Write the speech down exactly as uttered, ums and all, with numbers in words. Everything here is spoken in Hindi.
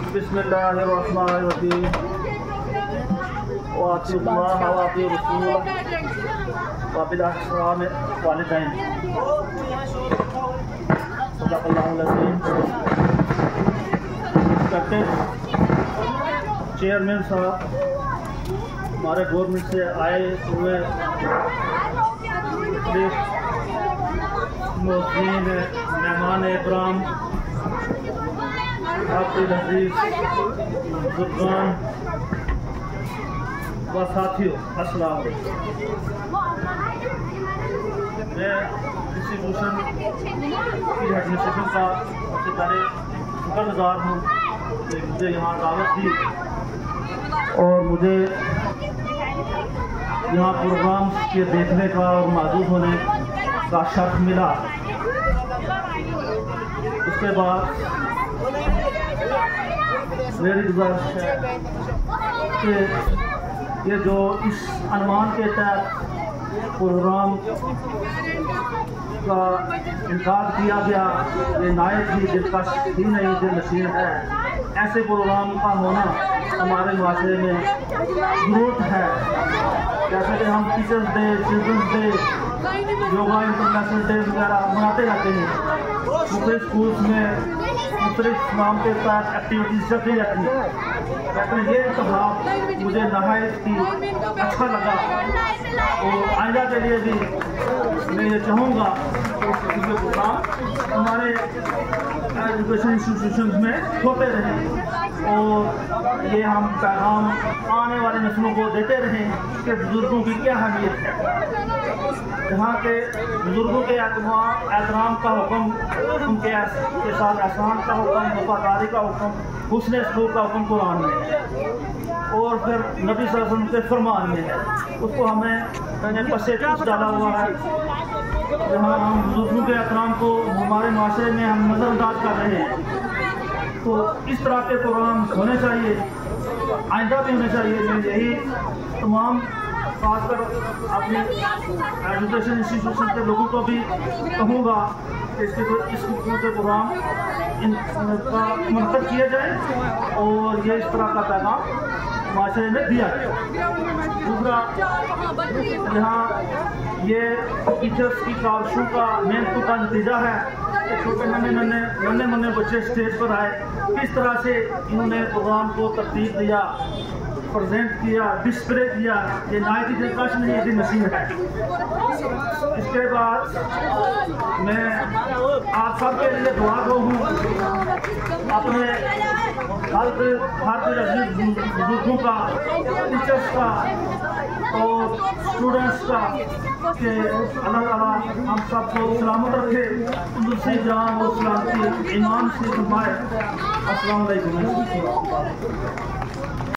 बिस्मिल्लाहिर्रहमानिर्रहीम व अतिउल्लाह व अतिउर रसूल व बिल अहसान वालिदैन। सदक़ल्लाहुल अज़ीम। चेयरमैन साहब हमारे गवर्नमेंट से आए हुए मोहसिन मेहमान इकराम अब्दुल अजीज बुजुर्गान व साथियों, अस्सलाम वालेकुम। मैं डिस्ट्रीब्यूशन की एडमिनिस्ट्रेशन का सबसे पहले शुक्रगुजार हूँ कि मुझे यहाँ दावत दी और मुझे यहाँ प्रोग्राम के देखने का और मौजूद होने का शर्फ मिला। उसके बाद मेरी गुजारिश है कि ये जो इस अनुमान के तहत प्रोग्राम का इनकार किया गया, ये नायक ही दिलकश ही नहीं दिल नशीन है। ऐसे प्रोग्राम का होना हमारे माशरे में ज़रूरत है। जैसे कि हम teachers day, children's day, yoga international day वगैरह मनाते रहते हैं। मुख्तलिफ स्कूल्स में मुख्तलिफ नाम के साथ एक्टिविटीज़ चलती रहती हैं, लेकिन ये इंतख़ाब मुझे नहायत ही अच्छा लगा और आइंदा के लिए भी मैं ये चाहूँगा कि ये प्रोग्राम हमारे एजुकेशन इंस्टीट्यूशन में होते रहें और ये हम पैगाम आने वाले नस्लों को देते रहें कि बुज़ुर्गों की क्या अहमियत है। यहाँ के बुज़ुर्गों के एहतराम का हुक्म, उनके के साथ एहसान का हुक्म, वफादारी का हुक्म, हुस्न सलूक का हुक्म कुरान में है और फिर नबी सल्लल्लाहु अलैहि वसल्लम के फरमान में है। उसको हमें मैंने पसे कुछ डाला हुआ है। जहाँ हम बुजुर्गों के एहतराम को हमारे माशरे में हम नज़रअंदाज कर रहे हैं, तो इस तरह के प्रोग्राम होने चाहिए, आइंदा भी होने चाहिए। मैं यही तमाम खासकर अपने एजुकेशन इंस्टीट्यूशन के लोगों को भी कहूँगा कि इसके इस किस्म के प्रोग्राम इनका मुनक़द किया जाए और ये इस तरह का पैगाम माशरे में दिया जाए। दूसरा, यहाँ ये टीचर्स की काविशों का मेहनतों का नतीजा है कि छोटे नन्हे नन्हे नन्हे नन्हे बच्चे स्टेज पर आए, किस तरह से इन्होंने प्रोग्राम को तरतीब दिया, प्रेजेंट किया, डिस्प्ले किया। ये नायक की दिलकश नहीं, ये नसीब है। इसके बाद मैं आप सब के लिए दुआ गो हूँ, अपने हर हर बुजुर्गों का, टीचर्स का और स्टूडेंट्स का कि अल्लाह ताला हम सबको सलामत रखे, तंदुरुस्ती जान और सलामती ईमान से फरमाए। अस्सलाम वालेकुम।